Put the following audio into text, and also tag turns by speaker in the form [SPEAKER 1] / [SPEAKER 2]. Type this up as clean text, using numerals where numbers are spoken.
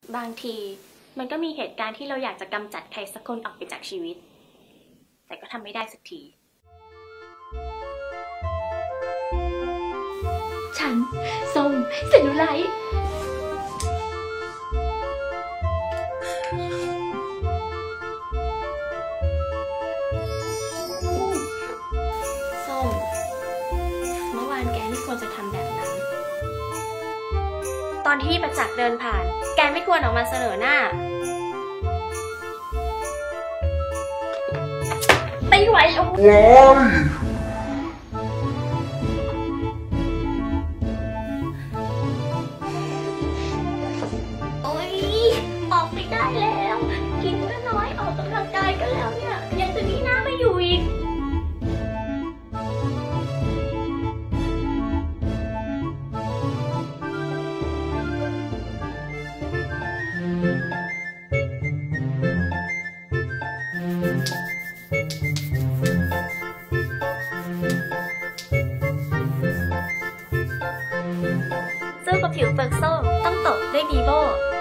[SPEAKER 1] บางทีมันก็มีเหตุการณ์ที่เราอยากจะกำจัดใครสักคนออกไปจากชีวิตแต่ก็ทำไม่ได้สักที
[SPEAKER 2] ฉันส้มเซลลูไลท์
[SPEAKER 1] ส้มเมื่อวานแกไม่ควรจะทำแบบนั้นตอนที่ประจักษ์เดินผ่านแกไม่ควรออกมาเสนอหน้าไม่ไหวแล้วโอ๊ยออกไม่ได้แล้วกินก็น้อยออกกำลังกายก็แล้วเนี่ยยังจะมีหน้าไม่อยู่อีกสู้กับผิวเปลือกส้มต้องตบด้วยดีโบ